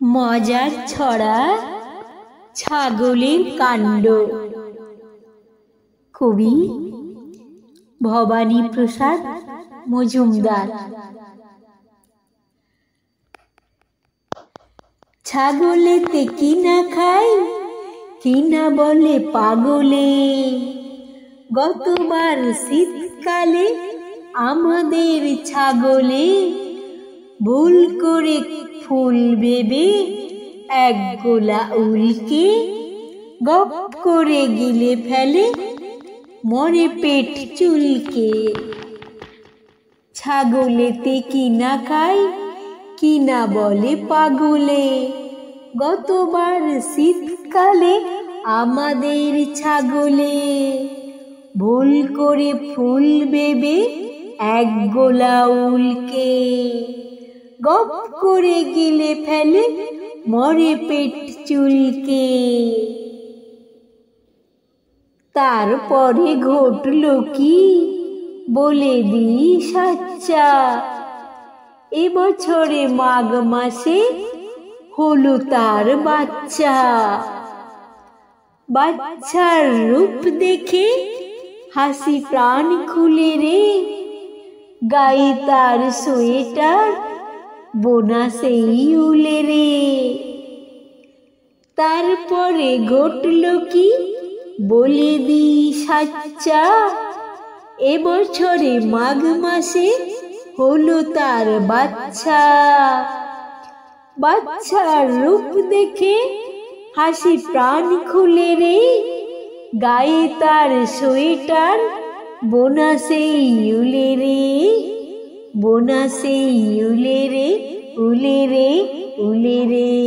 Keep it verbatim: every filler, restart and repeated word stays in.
মজার ছড়া ছাগলের কাণ্ড। কবি ভবানী প্রসাদ মজুমদার। ছাগলেতে কিনা খাই কিনা বলে পাগলে, গতবার শীতকালে আমাদের ছাগলে ভুল করে ফুল ভেবে এক গোলা উলকে গপ করে গিলে ফেলে, মরে পেট চুলকে। ছাগলেতে কিনা খাই কিনা বলে পাগলে, গতবার শীতকালে আমাদের ছাগলে ভুল করে ফুল ভেবে এক গোলা উলকে গপ করে গিলে ফেলে, মরে পেট চুলকে। তারপরে ঘটল কি বলে দিই সাচ্চা, এবছরে মাঘ মাসে হলো তার বাচ্চা। বাচ্চার রূপ দেখে হাসি প্রাণ খুলে রে, গায়ে তার সোয়েটার বোনা সেই উলে রে। তারপরে ঘটল কি বলে দি সাচ্চা, এবছরে মাঘ মাসে হলো তার বাচ্চা। বাচ্চার রূপ দেখে হাসি প্রাণ খুলে রে, গায়ে তার সোয়েটার বোনা সেই উলে রে, বোনা সেই উলে রে, উলে রে, উলে রে।